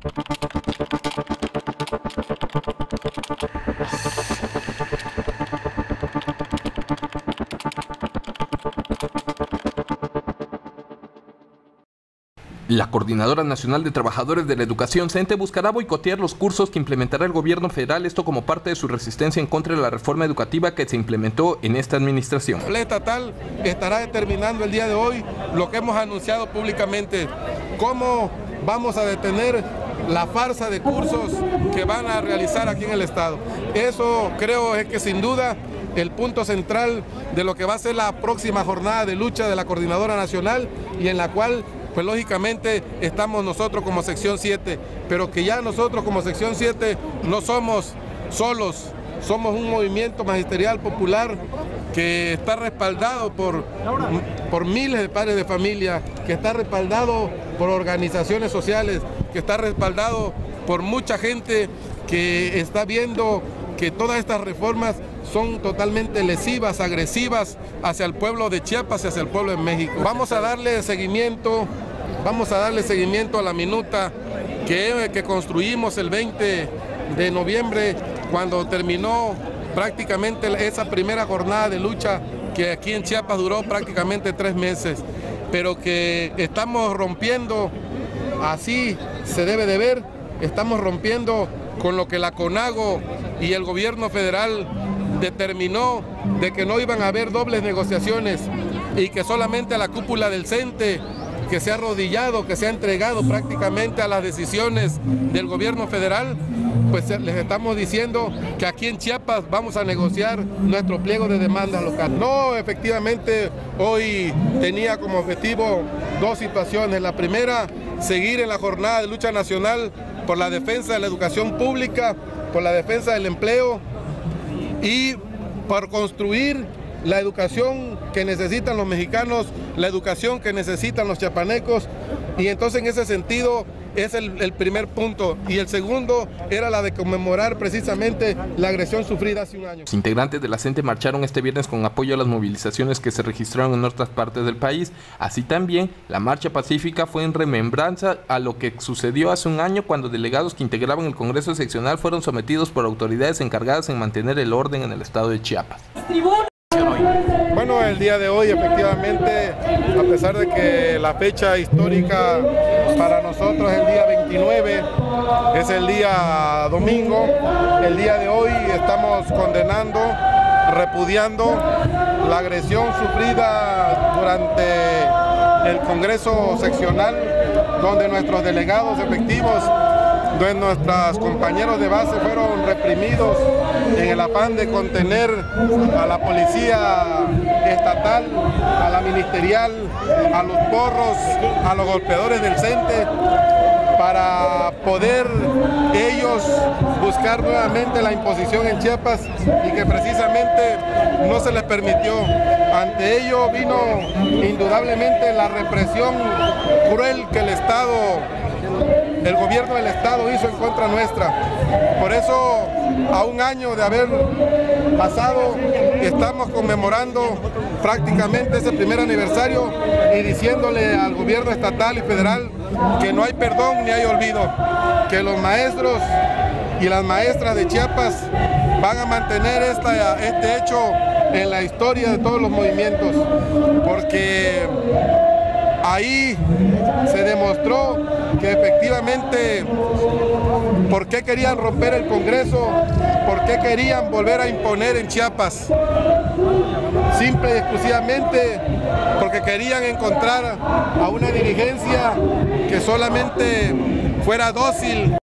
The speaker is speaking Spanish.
La Coordinadora Nacional de Trabajadores de la Educación, CENTE, buscará boicotear los cursos que implementará el gobierno federal, esto como parte de su resistencia en contra de la reforma educativa que se implementó en esta administración. La estatal estará determinando el día de hoy lo que hemos anunciado públicamente, cómo vamos a detener la farsa de cursos que van a realizar aquí en el estado. Eso creo es que sin duda el punto central de lo que va a ser la próxima jornada de lucha de la Coordinadora Nacional, y en la cual pues lógicamente estamos nosotros como sección 7, pero que ya nosotros como sección 7 no somos solos, somos un movimiento magisterial popular que está respaldado por miles de padres de familia, que está respaldado por organizaciones sociales, que está respaldado por mucha gente que está viendo que todas estas reformas son totalmente lesivas, agresivas hacia el pueblo de Chiapas y hacia el pueblo de México. Vamos a darle seguimiento a la minuta que construimos el 20 de noviembre, cuando terminó prácticamente esa primera jornada de lucha que aquí en Chiapas duró prácticamente 3 meses, pero que estamos rompiendo, así se debe de ver, estamos rompiendo con lo que la CONAGO y el gobierno federal determinó de que no iban a haber dobles negociaciones y que solamente a la cúpula del CENTE, que se ha arrodillado, que se ha entregado prácticamente a las decisiones del gobierno federal, pues les estamos diciendo que aquí en Chiapas vamos a negociar nuestro pliego de demandas local. No, efectivamente, hoy tenía como objetivo 2 situaciones. La primera, seguir en la jornada de lucha nacional por la defensa de la educación pública, por la defensa del empleo y por construir la educación que necesitan los mexicanos, la educación que necesitan los chiapanecos, y entonces en ese sentido es el primer punto. Y el segundo era la de conmemorar precisamente la agresión sufrida hace un año. Los integrantes de la CENTE marcharon este viernes con apoyo a las movilizaciones que se registraron en otras partes del país. Así también, la marcha pacífica fue en remembranza a lo que sucedió hace un año, cuando delegados que integraban el Congreso Seccional fueron sometidos por autoridades encargadas en mantener el orden en el estado de Chiapas. Bueno, el día de hoy efectivamente, a pesar de que la fecha histórica para nosotros es el día 29, es el día domingo, el día de hoy estamos condenando, repudiando la agresión sufrida durante el Congreso Seccional, donde nuestros delegados efectivos, donde nuestros compañeros de base fueron reprimidos en el afán de contener a la policía estatal, a la ministerial, a los porros, a los golpeadores del CENTE, para poder ellos buscar nuevamente la imposición en Chiapas, y que precisamente no se les permitió. Ante ello vino indudablemente la represión cruel que el gobierno del estado hizo en contra nuestra. Por eso, a un año de haber pasado, estamos conmemorando prácticamente ese primer aniversario y diciéndole al gobierno estatal y federal que no hay perdón ni hay olvido, que los maestros y las maestras de Chiapas van a mantener este hecho en la historia de todos los movimientos, porque ahí se demostró que efectivamente por qué querían romper el Congreso, por qué querían volver a imponer en Chiapas. Simple y exclusivamente porque querían encontrar a una dirigencia que solamente fuera dócil